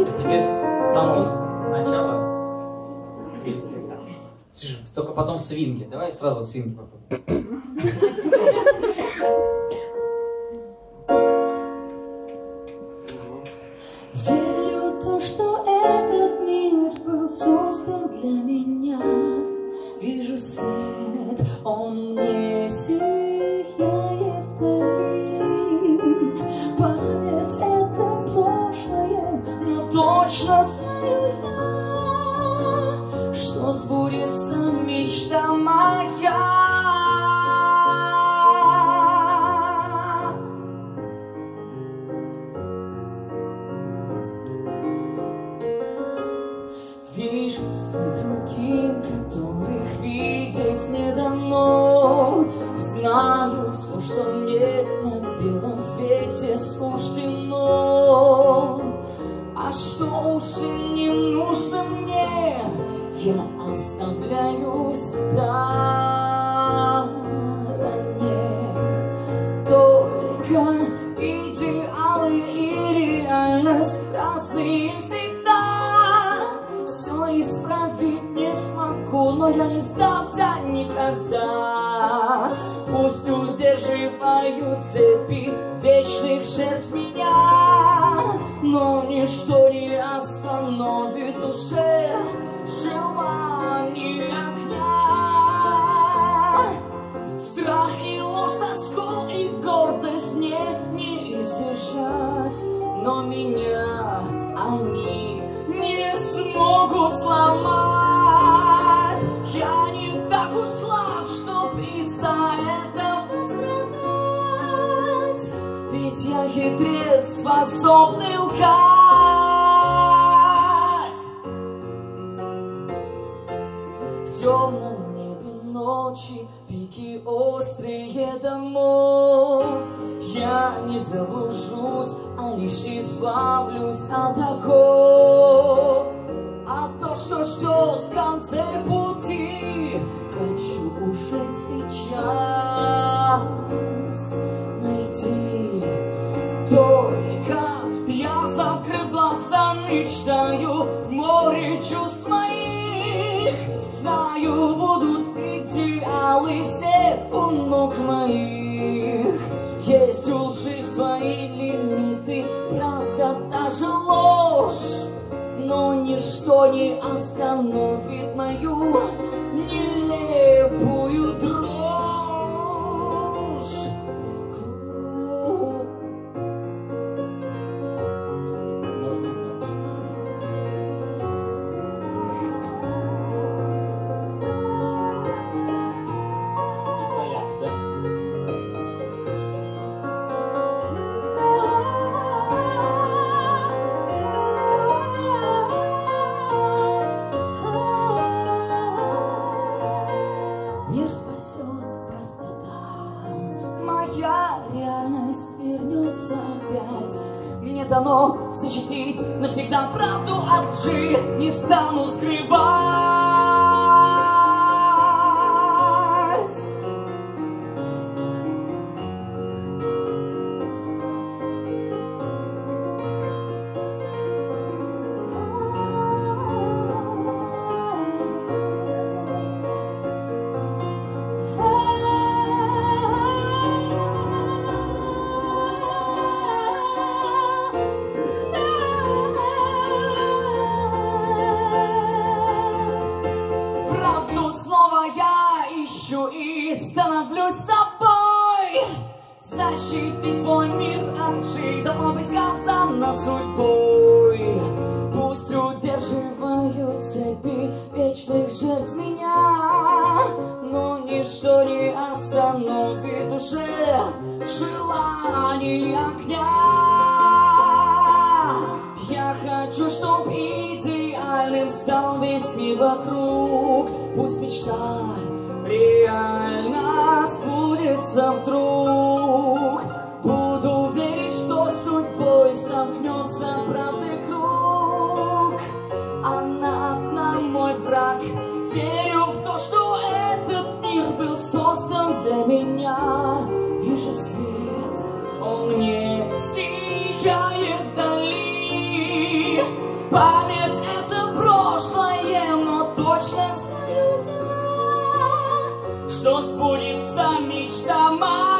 Это тебе с самого начала. Только потом свинги. Давай сразу свинги попробуем. Верю в то, что этот мир был создан для меня. Вижу свет, он мне сияет вдали. Память — это прошлое, но точно знаю я, что сбудется мечта моя. Вижу сны другим, которых видеть не дано. Знаю все, что мне на белом свете суждено. А что уже не нужно мне, я оставляю в стороне. Только идеалы и реальность разные всегда. Исправить не смогу, но я не сдамся никогда. Пусть удерживают цепи вечных жертв меня, но ничто не остановит душе желание огня. Страх и ложь, тоску и гордость не избежать, но меня они не смогут сломать. Я не так уж слаб, чтоб из-за этого страдать. Ведь я хитрец, способный лгать. В темном небе ночи пики острые домов. Я не заблужусь, а лишь избавлюсь от оков. А то, что ждет в конце пути, хочу уже сейчас найти. Только я, закрыв глаза, мечтаю в море чувств моих. Знаю, будут идеалы все у ног моих. Есть у лжи свои лимиты, правда, даже ложь. Но ничто не остановит мою нелепую дрожь. Мир спасет простота, моя реальность вернется опять. Мне дано защитить навсегда правду от лжи, не стану скрывать. Снова я ищу и становлюсь собой. Защитить свой мир от лжи должно быть сказано судьбой. Пусть удерживают цепи вечных жертв меня, но ничто не остановит уже желание огня. Я хочу, чтоб идеальным стал весь мир вокруг. Пусть мечта реально сбудется вдруг. Буду верить, что судьбой сомкнется правды круг. Она одна, мой враг. Верю в то, что этот мир был создан для меня. Вижу свет, он мне сияет вдали. Память это прошлое, но точно знаю я, что сбудется мечта моя.